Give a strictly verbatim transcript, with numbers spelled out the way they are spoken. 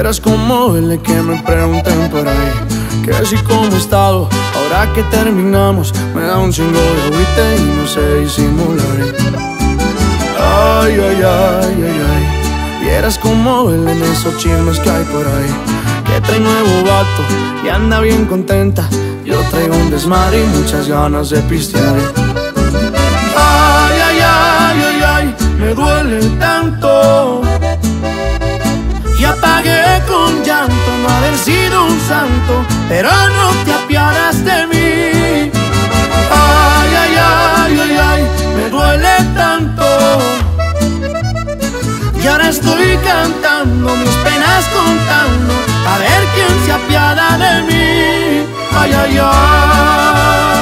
Vieras cómo duele que me pregunten por ahí que si cómo he estado, ahora que terminamos me da un chingo de agüite y no sé disimular. Ay, ay, ay, ay, ay. Vieras cómo duelen esos chismes que hay por ahí, que trae nuevo vato y anda bien contenta. Yo traigo un desmadre y muchas ganas de pistear. Ay, ay, ay, ay, ay, me duele tanto. Y apagué con llanto no haber sido un santo, pero no te apiadas de mí. Ay, ay, ay, ay, ay, me duele tanto. Y ahora estoy cantando, mis penas contando, a ver quién se apiada de mí. Ay, ay, ay.